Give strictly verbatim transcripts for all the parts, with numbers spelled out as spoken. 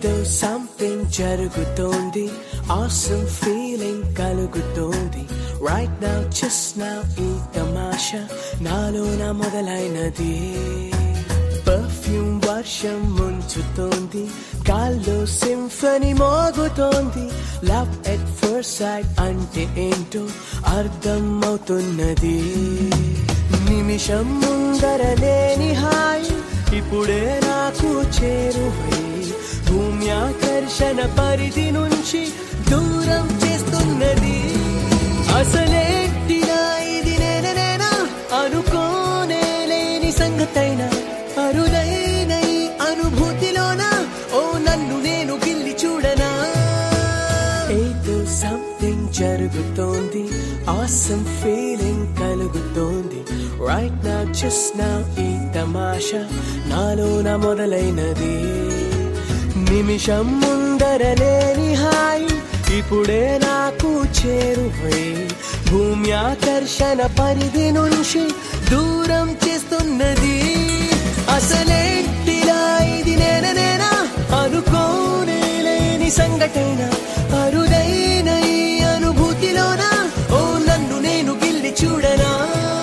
ఏదో సంథింగ్ జరుగుతోంది, awesome feeling కలుగుతోంది. Right now, just now ఈ తమాషా నాలోన మొదలైనది. పర్ఫ్యూమ్ వర్షం ముంచుతోంది, గాల్లో సింఫనీ మోగుతోంది. లవ్ ఎట్ ఫస్ట్ సైట్ అంటే ఏంటో అర్థం అవుతున్నది. నిమిషం ముందర లేని హాయి ఇప్పుడే నాకు చేరువై భూమి ఆకర్షణ పరిధి నుంచి దూరం చేస్తున్నది. అసలేంటినా ఇది నేనేనా అనుకోనే లేని సంగతైనా అరుదైన ఈ అనుభూతిలోనా ఓ నన్ను నేను గిల్లి చూడనా. ఏదో సంథింగ్ జరుగుతోంది, awesome feeling కలుగుతోంది. Right now, just now ఈ తమాషా నాలోన మొదలైనది. నిమిషం ముందర లేని హాయి ఇప్పుడే నాకు చేరువై భూమి ఆకర్షణ పరిధి నుంచి దూరం చేస్తున్నది. అసలేంటిలా ఇది నేనేనా అనుకోనే లేని సంఘటన అరుదైన ఈ అనుభూతిలోనా ఓ నన్ను నేను గిల్లి చూడనా.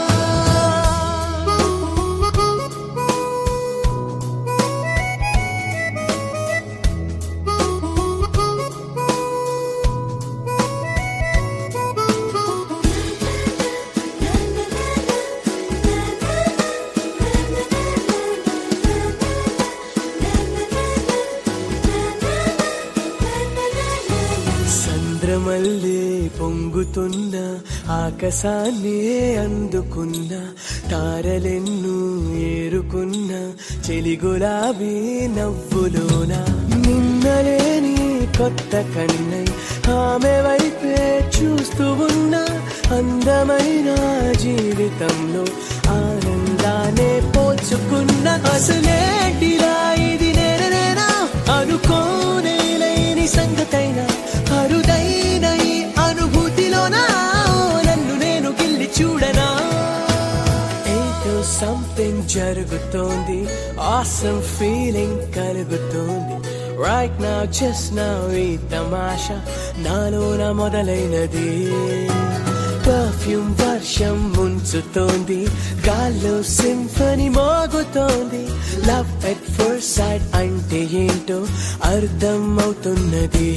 చంద్రమల్లే పొంగుతున్న ఆకాశాన్నే అందుకున్న తారలెన్ను ఏరుకున్న చెలి గులాబీ నవ్వులోన నిన్నలేని కొత్త కన్నై ఆమె వైపే చూస్తూ ఉన్న అందమైన జీవితంలో ఆనందాన్ని పోల్చుకున్న. అసలేటిలా ఇది నేనేనా అనుకోనే లేని సంగతైనా అరుదైన ఈ అనుభూతిలోనా నన్ను నేను గిల్లి చూడనా. ఏదో సంథింగ్ జరుగుతోంది, awesome feeling కలుగుతోంది. Right now, just now ఈ తమాషా నాలోన మొదలైనది. పర్ఫ్యూమ్ వర్షం ముంచుతోంది, గాల్లో సింఫనీ మోగుతోంది. లవ్ ఎట్ ఫస్ట్ సైట్ అంటే ఏంటో అర్థం అవుతున్నది.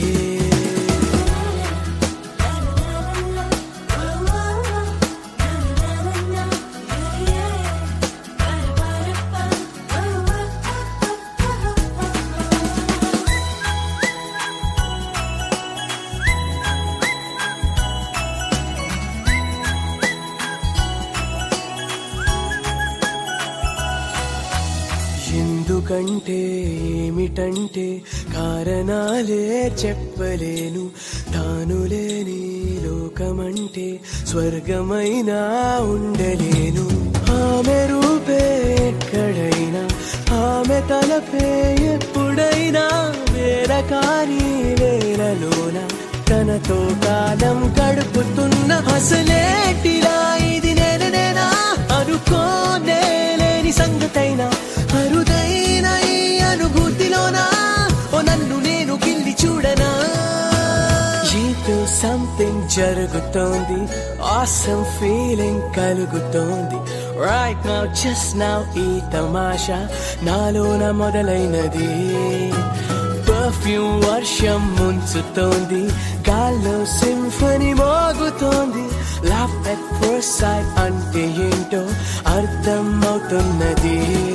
ఎందుకంటే ఏమిటంటే కారణాలే చెప్పలేను. తాను లేని లోకమంటే స్వర్గమైనా ఉండలేను. ఆమె రూపే ఎక్కడైనా, ఆమె తలపే ఎప్పుడైనా వేల కాని వేలలోన తనతో కాలం గడుపుతున్న. అసలేటిలా ఇది నేనేనా అనుకోనే లేని సంగతైనా అరుదైన ఈ అనుభూతిలోనా ఓ నన్ను నేను గిల్లి చూడనా. ఏదో సంథింగ్ జరుగుతోంది, awesome feeling కలుగుతోంది. Right now, just now ఈ తమాషా నాలోన మొదలైనది. పర్ఫ్యూమ్ వర్షం ముంచుతోంది, గాల్లో సింఫనీ మోగుతోంది. లవ్ ఎట్ ఫస్ట్ సైట్ అంటే ఏంటో అర్థం అవుతున్నది.